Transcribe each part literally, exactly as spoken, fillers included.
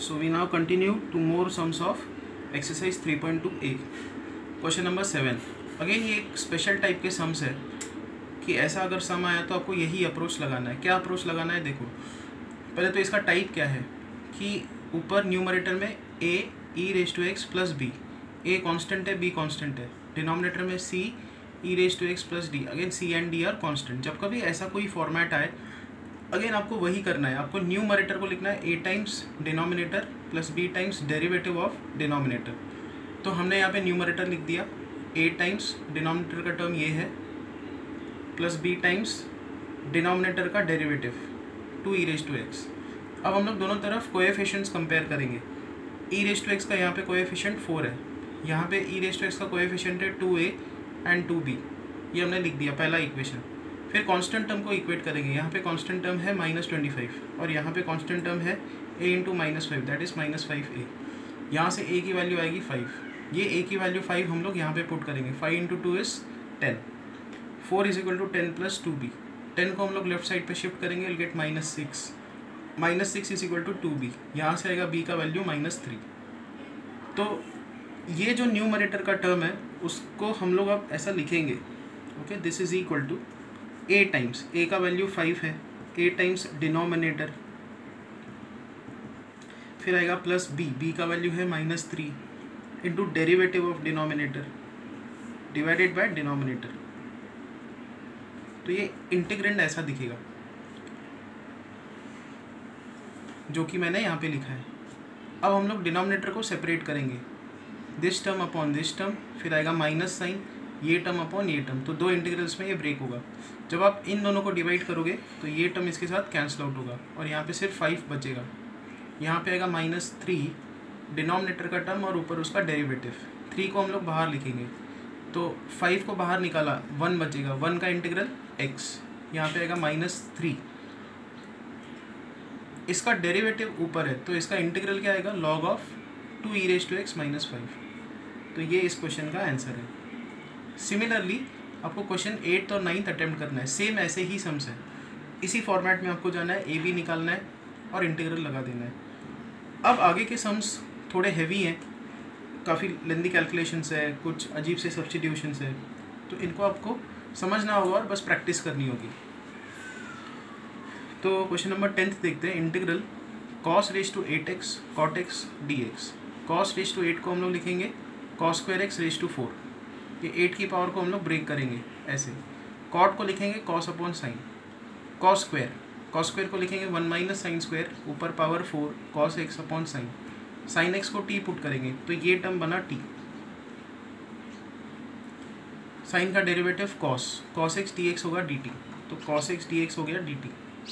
So we now continue to more sums of exercise three point two A. Question number seven. Again ये एक special type के sums है कि ऐसा अगर सम आया तो आपको यही अप्रोच लगाना है. क्या अप्रोच लगाना है देखो. पहले तो इसका टाइप क्या है कि ऊपर न्यूमरेटर में a e raise to x plus B. a constant है, b कांस्टेंट है. डिनोमिनेटर में c e raise to x plus D. Again c and d are constant. जब कभी ऐसा कोई फॉर्मेट आए अगेन आपको वही करना है. आपको न्यूमरेटर को लिखना है a times denominator plus b times derivative of denominator. तो हमने यहाँ पे न्यूमरेटर लिख दिया a टाइम्स डिनोमिनेटर का टर्म ये है प्लस b टाइम्स डिनोमिनेटर का derivative two E raise to X. अब हम लोग दोनों तरफ कोएफिशिएंट्स कंपेयर करेंगे. ई रेज टू एक्स का यहाँ पे कोएफिशिएंट फोर है, यहाँ पे ई रेज टू एक्स का कोएफिशिएंट है two A and two B. ये हमने लिख दिया पहला इक्वेशन. फिर कांस्टेंट टर्म को इक्वेट करेंगे. यहाँ पे कांस्टेंट टर्म है माइनस ट्वेंटी फाइव और यहाँ पे कांस्टेंट टर्म है a into minus five that is minus five A. यहाँ से a की वैल्यू आएगी फाइव. ये a की वैल्यू फाइव हम लोग यहाँ पे पुट करेंगे. Five into two is ten. Four is equal to ten plus two B. Ten को हम लोग लेफ्ट साइड पे शिफ्ट करेंगे, will get minus six. Minus six is equal to two B. यहाँ से आएगा b का वैल्यू माइनस थ्री. तो ये जो न्यूमरेटर का टर्म है उसको हम लोग अब ऐसा लिखेंगे. Okay, this is equal to a times a का वैल्यू फाइव है, a टाइम्स डिनोमिनेटर, फिर आएगा प्लस b, b का वैल्यू है minus three into derivative of denominator divided by denominator. तो ये इंटीग्रेंड ऐसा दिखेगा जो कि मैंने यहाँ पे लिखा है. अब हम लोग डिनोमिनेटर को सेपरेट करेंगे. This term upon this term, फिर आएगा माइनस साइन, ये टर्म अपॉन ये टर्म. तो दो इंटीग्रल्स में ये ब्रेक होगा. जब आप इन दोनों को डिवाइड करोगे तो ये टर्म इसके साथ कैंसिल आउट होगा और यहाँ पे सिर्फ फाइव बचेगा. यहाँ पे आएगा माइनस थ्री डिनोमिनेटर का टर्म और ऊपर उसका डेरिवेटिव. थ्री को हम लोग बाहर लिखेंगे तो फाइव को बाहर निकाला, वन बचेगा. वन का इंटीग्रल एक्स. यहाँ पे आएगा माइनस थ्री. इसका डेरिवेटिव ऊपर है तो इसका इंटीग्रल क्या आएगा, log of two E raise to x minus five. तो ये इस क्वेश्चन का आंसर है. सिमिलरली आपको क्वेश्चन एट्थ और नाइन्थ अटेम्प्ट करना है. सेम ऐसे ही सम्स है. इसी फॉर्मेट में आपको जाना है, ए बी निकालना है और इंटीग्रल लगा देना है. अब आगे के सम्स थोड़े हैवी हैं, काफ़ी लेंदी कैलकुलेशंस है, कुछ अजीब से सब्स्टिट्यूशंस है, तो इनको आपको समझना होगा और बस प्रैक्टिस करनी होगी. तो क्वेश्चन नंबर टेंथ देखते हैं. Integral cos raise to eight X cot X D x. Cos raise to eight को हम लोग लिखेंगे cos square X raise to four. ये एट की पावर को हम लोग ब्रेक करेंगे ऐसे. कॉट को लिखेंगे cos upon sine. Cos square cos square को लिखेंगे वन माइनस साइन स्क्वायर, ऊपर power four, cos X upon sine. Sine x को टी पुट करेंगे तो ये टर्म बना टी. साइन का derivative cos, cos x D x होगा डी टी. तो कॉस एक्स डी एक्स हो गया डी टी.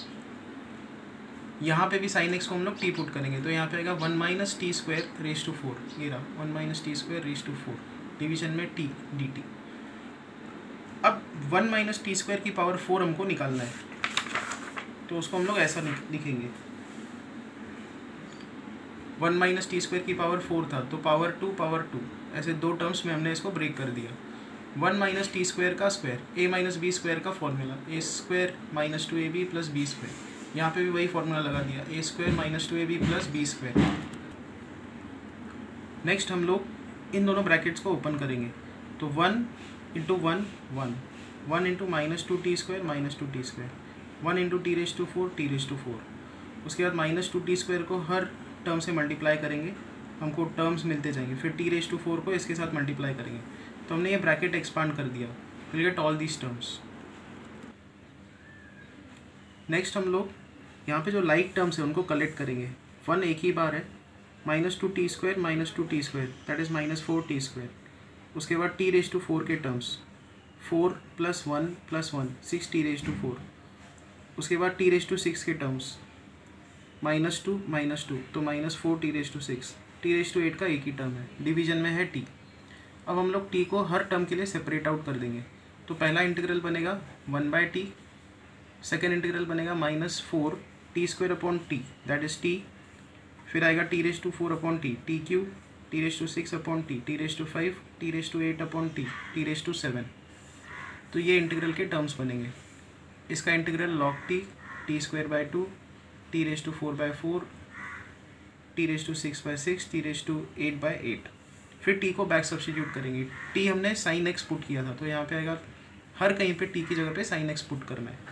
यहाँ पे भी साइन एक्स को हम लोग टी पुट करेंगे तो यहाँ पे आएगा one minus T square raise to four. ये रहा one minus T square raise to four, division में टी डी टी. अब वन माइनस टी स्क्वायर की पावर फोर हमको निकालना है तो उसको हम लोग ऐसा लिखेंगे. वन माइनस टी स्क्वायर की पावर फोर था तो पावर टू पावर टू, ऐसे दो टर्म्स में हमने इसको ब्रेक कर दिया. वन माइनस टी स्क्वायर का square, A minus B square का formula, A square minus two A B plus B square. यहाँ पे भी वही फॉर्मूला लगा दिया, A square minus two A B plus B square. Next हम लोग इन दोनों ब्रैकेट्स को ओपन करेंगे तो one into one one, one into minus two T square minus two T square, one into T raise to four T raise to four. उसके बाद minus two T square को हर टर्म से multiply करेंगे, हमको terms मिलते जाएंगे. फिर T raise to four को इसके साथ मल्टीप्लाई करेंगे तो हमने ये ब्रैकेट एक्सपांड कर दिया. Will get all these terms. Next हम लोग यहाँ पे जो लाइक टर्म्स है उनको कलेक्ट करेंगे. वन एक ही बार है, minus two T square minus two T square that is minus four T square. उसके बाद टी रेज टू फोर के terms, four plus one plus one, six T raise to four. उसके बाद टी रेज टू सिक्स के terms, minus two minus two तो minus four T raise to six. T raise to eight का एक ही term है, division में है T. अब हम लोग टी को हर टर्म के लिए सेपरेट आउट कर देंगे. तो पहला इंटीग्रल बनेगा one by t, second integral बनेगा minus four T square upon t that is t. फिर आएगा t raise to four upon t, t cube, t raise to six upon t, t raise to five, t raise to eight upon t, t raise to seven. तो ये integral के terms बनेंगे. इसका integral log t, t square by two, t raise to four by four, T raise to six by six, T raise to eight by eight. फिर t को back substitute करेंगे। T हमने sine x put किया था, तो यहाँ पे आएगा हर कहीं पे टी की जगह पे साइन एक्स पुट करना है।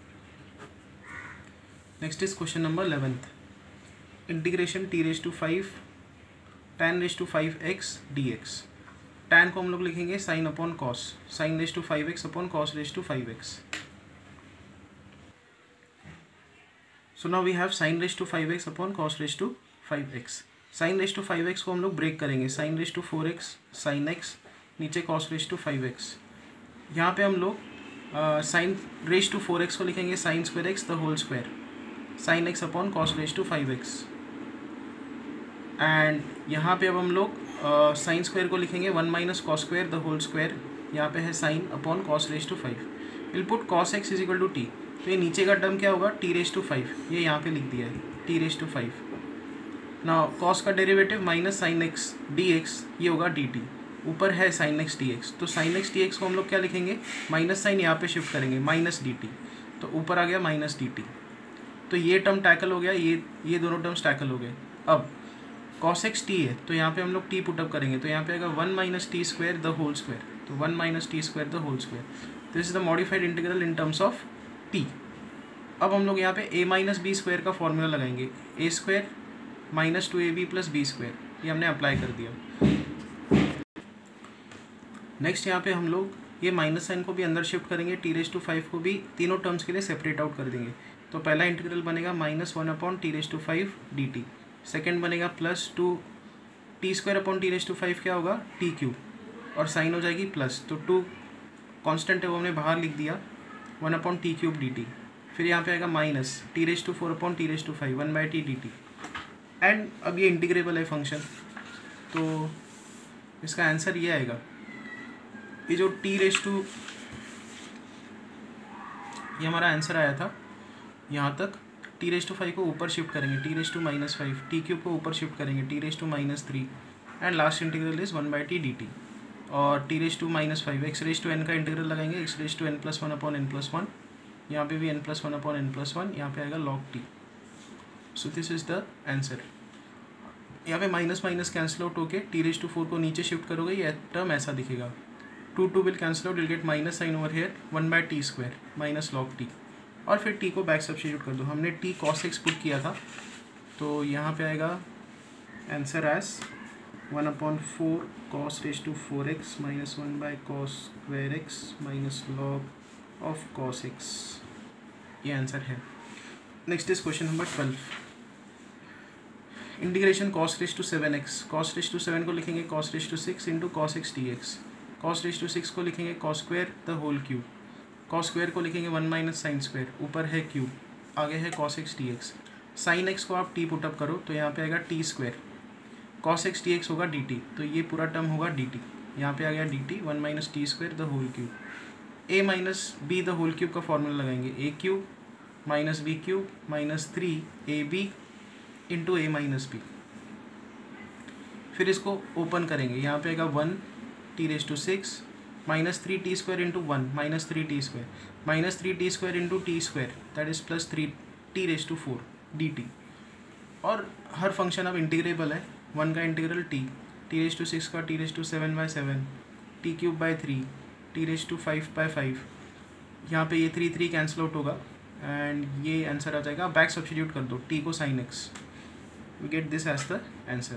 Next is question number eleventh, integration t raise to five tan raise to five x D x. Tan को हम लोग लिखेंगे sine upon cos, sine raise to five x upon cos raise to five x. So now we have sine raise to five x upon cos raise to five x. Sine raise to five x को हम लोग break करेंगे, sine raise to four x sine x, नीचे cos raise to five x. यहाँ पे हम लोग sine raise to four x को लिखेंगे sine square x the whole square, sine x upon cos raise to five x. And यहाँ पे अब हम लोग साइन uh, स्क्वायर को लिखेंगे one minus cos square the whole square, यहाँ पे है sine upon cos raise to five. Will put cos x is equal to t, तो ये नीचे का टर्म क्या होगा टी रेज टू फाइव, ये यहाँ पे लिख दिया है टी रेज टू फाइव। ना कॉस का derivative minus sine x D x, ये होगा डी टी, ऊपर है साइन एक्स डी एक्स, तो साइन एक्स डी एक्स को हम लोग क्या लिखेंगे, माइनस साइन यहाँ पे शिफ्ट करेंगे माइनस डी टी, तो ऊपर आ गया माइनस डी टी। तो ये टर्म टैकल हो गया, ये ये दोनों टर्म्स टैकल हो गए। अब कॉस एक्स टी है, तो यहाँ पे हम लोग टी पुटअप करेंगे, तो यहाँ पे आएगा one minus T square the whole square, तो one minus T square the whole square. This is the modified integral in terms of t. अब हम लोग यहाँ पे ए माइनस बी स्क्वायर का फॉर्मूला लगाएंगे, a square minus two A B plus B square, ये हमने अप्लाई कर दिया। नेक्स्ट यहाँ पे हम लोग ये माइनस साइन को भी अंदर शिफ्ट करेंगे, टी रेज टू फाइव को भी तीनों टर्म्स के लिए सेपरेट आउट कर देंगे। तो पहला इंटीग्रल बनेगा minus one upon t raise to five d t, second बनेगा plus two T square upon t raise to five क्या होगा टी क्यूब, और साइन हो जाएगी प्लस, तो टू कॉन्स्टेंट है वो हमने बाहर लिख दिया, one upon t cube d t. फिर यहाँ पे आएगा minus t raise to four upon t raise to five, one by t D t. And अब ये इंटीग्रेबल है फंक्शन, तो इसका आंसर ये आएगा, ये जो टी रेज टू, ये हमारा आंसर आया था यहाँ तक। टी रेज टू फाइव को ऊपर शिफ्ट करेंगे, t raise to minus five, t cube को ऊपर शिफ्ट करेंगे, t raise to minus three, and last integral is one by t D t. और t raise to minus five, x raise to n का integral लगाएंगे, x raise to n plus one upon n plus one, यहाँ पे भी n plus one upon n plus one, यहाँ पे आएगा log t. So this is the answer. यहाँ पे माइनस माइनस कैंसिल आउट होके टी रेज टू फोर को नीचे शिफ्ट करोगे, ये टर्म ऐसा दिखेगा, two two will cancel out, will get minus sign over here, one by t square minus log t, और फिर टी को बैक सब्स्टिट्यूट कर दो। हमने टी कॉस एक्स पुट किया था, तो यहाँ पे आएगा answer as one upon four cos raise to four x minus one by cos square x minus log of cos x, ये आंसर है। Next is question number twelve, integration cos raise to seven x, cos raise to seven को लिखेंगे cos raise to six into cos x D x, cos raise to six को लिखेंगे cos square the whole cube, cos square को लिखेंगे one minus sine square, ऊपर है cube, आगे है cos x D x. Sine x को आप टी पुटअप करो, तो यहाँ पे आएगा t square, cos x D x होगा डी टी, तो ये पूरा टर्म होगा डी टी, यहाँ पे आ गया d t, one minus T square the whole cube. A minus b the whole cube का फॉर्मूला लगाएंगे, a cube minus b cube minus three a b into a minus b. फिर इसको open करेंगे, यहाँ पे आएगा one t raise to six minus three t square into one minus three t square minus three t square into t square, that is plus three t raise to four d t. और हर function अब integrable है, one का integral t, t raise to six का t raise to seven by seven, t cube by three, t raise to five by five, यहाँ पे ये three three cancel out होगा, एंड ये आंसर आ जाएगा। बैक सब्स्टिट्यूट कर दो टी को sine x, we get this as the answer.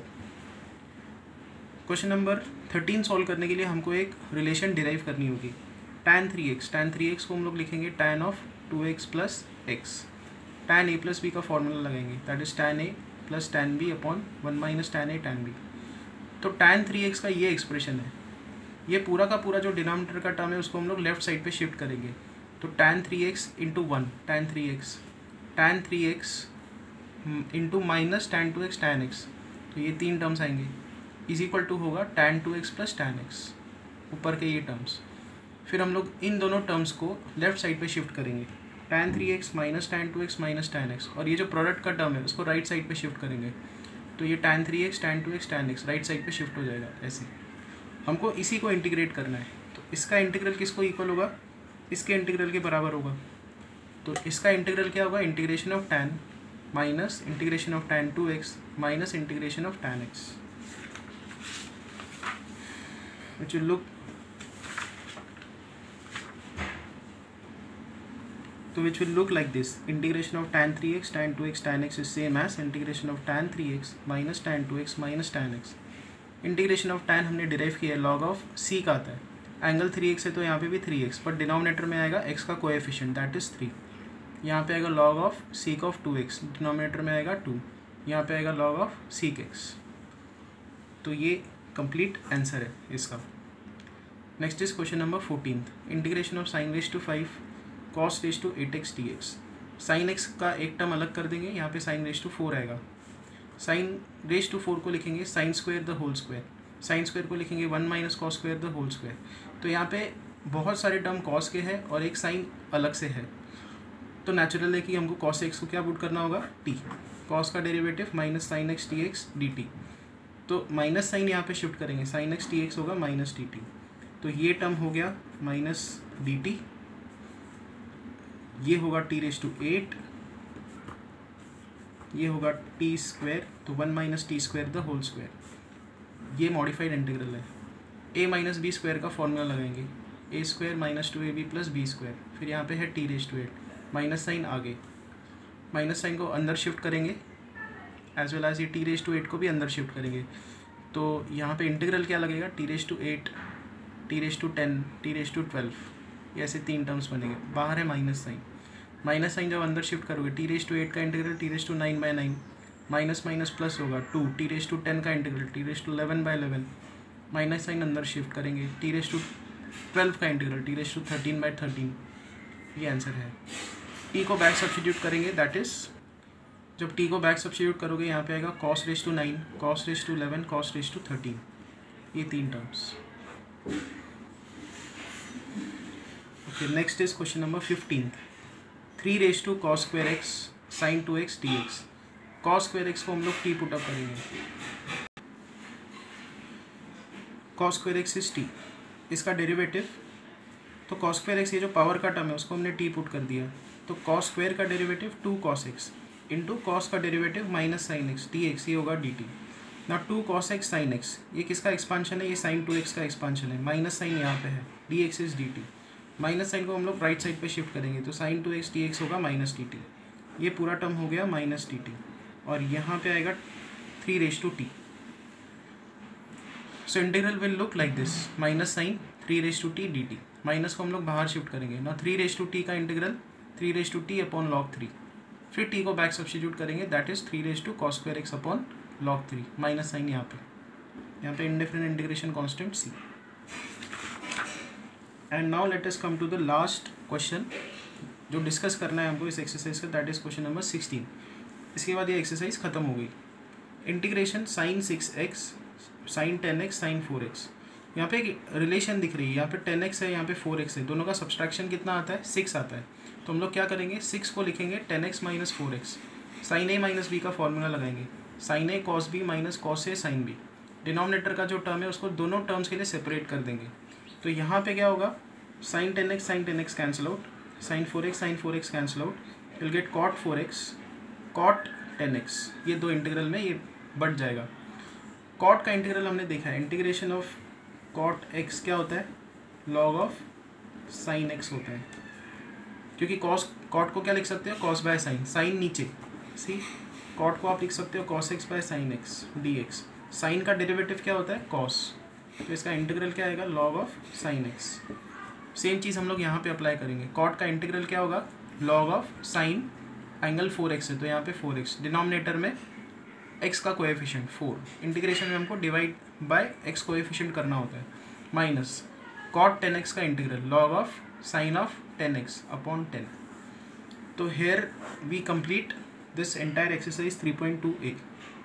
Question number thirteen solve करने के लिए हमको एक रिलेशन डिराइव करनी होगी, tan three x, tan three x को हम लोग लिखेंगे tan of two x plus x, tan a plus b का फॉर्मूला लगाएंगे, that is tan a plus tan b upon one minus tan a tan b। तो tan three x का ये expression है, ये पूरा का पूरा जो डिनोमिनेटर का टर्म है उसको हम लोग लेफ्ट साइड पे शिफ्ट करेंगे, तो tan three x into one tan three x, tan three x into minus tan two x tan x, तो ये तीन टर्म्स आएंगे, इज इक्वल टू होगा tan two x plus tan x, ऊपर के ये टर्म्स। फिर हम लोग इन दोनों टर्म्स को लेफ्ट साइड पे शिफ्ट करेंगे, tan three x minus tan two x minus tan x, और ये जो प्रोडक्ट का टर्म है उसको राइट साइड पे शिफ्ट करेंगे, तो ये tan three x tan two x tan x right side पे शिफ्ट हो जाएगा। ऐसे हमको इसी को इंटीग्रेट करना है, तो इसका इंटीग्रल किसको इक्वल होगा, इसके इंटीग्रल के बराबर होगा। तो इसका इंटीग्रल क्या होगा, integration of tan minus integration of tan two x minus integration of tan x, which will look so which will look like this. Integration of tan three x tan two x tan x is same as integration of tan three x minus tan two x minus tan x. Integration of tan हमने derive किया है log of c का आता है, angle three x है तो यहाँ पे भी थ्री एक्स, बट डिनोमिनेटर में आएगा x का कोएफिशिएंट दैट इज़ थ्री, यहाँ पे आएगा log of sec of two x, denominator में आएगा टू, यहाँ पे आएगा लॉग ऑफ sec x. तो ये कंप्लीट आंसर है इसका. Next is question number fourteen. Integration of sine raise to five cos raise to eight x D x. Sine x का एक टर्म अलग कर देंगे, यहाँ पे साइन रेज टू फोर आएगा. साइन रेज टू फोर को लिखेंगे sine square the whole square, sine square को लिखेंगे one minus cos square the whole square. तो यहाँ पे बहुत सारे टर्म कॉस के हैं और एक साइन अलग से है, तो नेचुरल है कि हमको कॉस एक्स को क्या पुट करना होगा, टी. कॉस का derivative minus sine x t x d T, तो माइनस साइन यहाँ पे शिफ्ट करेंगे, साइन एक्स टी एक्स होगा माइनस डी टी. तो ये टर्म हो गया माइनस डी टी, ये होगा टी रेज टू एट, ये होगा टी स्क्वायर, तो one minus T square the whole square. ये मॉडिफाइड इंटीग्रल है. ए माइनस बी स्क्वायर का फॉर्मूला लगाएंगे, a square minus two A B plus B square, फिर यहाँ पे है t raise to eight, minus sign आगे, माइनस साइन को अंदर शिफ्ट करेंगे एज वेल एज ये टी रेज टू एट को भी अंदर शिफ्ट करेंगे. तो यहाँ पे इंटीग्रल क्या लगेगा, t raise to eight, t raise to ten, t raise to twelve, ये ऐसे तीन टर्म्स बनेंगे. बाहर है माइनस साइन, माइनस साइन जब अंदर शिफ्ट करोगे टी रेज टू एट का integral t raise to nine by nine, minus minus plus होगा two, t raise to ten का integral t raise to eleven by eleven, minus sign अंदर shift करेंगे, t raise to twelve का integral t raise to thirteen by thirteen. ये answer है. T को back substitute करेंगे, that is जब t को बैक सब्स्टिट्यूट करोगे यहाँ पे आएगा cos raise to nine, cos raise to eleven, cos raise to thirteen, ये तीन terms. Okay, next is question number fifteen. Three raise to cos square x sine two x D x. Cos square x को हम लोग t put up करेंगे, cos square x is t, इसका derivative, तो cos square x ये जो power का term है उसको हमने टी पुट कर दिया, तो कॉस स्क्वायर का derivative two cos x into cos का derivative minus sine x D x, ये होगा डी टी. ना two cos x sine x, ये किसका एक्सपांशन है, ये साइन टू एक्स का एक्सपांशन है, माइनस साइन यहाँ पे है, d x is d t. Minus sign को हम लोग राइट साइड पे शिफ्ट करेंगे, तो sine two x D x होगा माइनस डी टी. ये पूरा टर्म हो गया माइनस डी टी, और यहाँ पे आएगा three raise to t. So integral will look like this, minus sine three raise to t D t. Minus को हम लोग बाहर शिफ्ट करेंगे ना, थ्री रेज टू टी का integral three raise to t upon log three, फिर t को back substitute करेंगे, that is three raise to cos square x upon log three, minus sign यहाँ पे, यहाँ पे indifferent integration constant C. And now let us come to the last question जो discuss करना है हमको इस एक्सरसाइज का, that is question number sixteen. इसके बाद ये एक्सरसाइज खत्म हो गई. Integration sine six x sine ten x sine four x. यहाँ पे एक रिलेशन दिख रही है, यहाँ पे टेन एक्स है, यहाँ पे फोर एक्स है, दोनों का सब्सट्रैक्शन कितना आता है, सिक्स आता है. तो हम लोग क्या करेंगे, सिक्स को लिखेंगे ten x minus four x, sine A minus B का फॉर्मूला लगाएंगे, sine A cos B minus cos A sine B. Denominator का जो टर्म है उसको दोनों टर्म्स के लिए सेपरेट कर देंगे. तो यहाँ पे क्या होगा, sine ten x sine ten x cancel out, sine four x sine four x cancel out, will get cot four x cot ten x. ये दो इंटीग्रल में ये बढ़ जाएगा. कॉट का इंटीग्रल हमने देखा है, इंटीग्रेशन ऑफ कॉट एक्स क्या होता है, लॉग ऑफ साइन एक्स होता है, क्योंकि कॉस कॉट को क्या लिख सकते हो, कॉस बाय साइन, साइन नीचे, सी कॉट को आप लिख सकते हो cos x by sine x D x. Sine का डेरिवेटिव क्या होता है, कॉस, तो इसका इंटीग्रल क्या आएगा, log of sine x. Same चीज़ हम लोग यहाँ पे अप्लाई करेंगे. कॉट का इंटीग्रल क्या होगा, log of sine angle four x है तो यहाँ पे फोर एक्स, डिनोमिनेटर में एक्स का कोएफिशिएंट फोर, इंटीग्रेशन में हमको डिवाइड बाय एक्स कोएफिशिएंट करना होता है, माइनस कॉट टेन एक्स का integral log of sine of ten x upon ten. तो here we complete this entire exercise three point two A.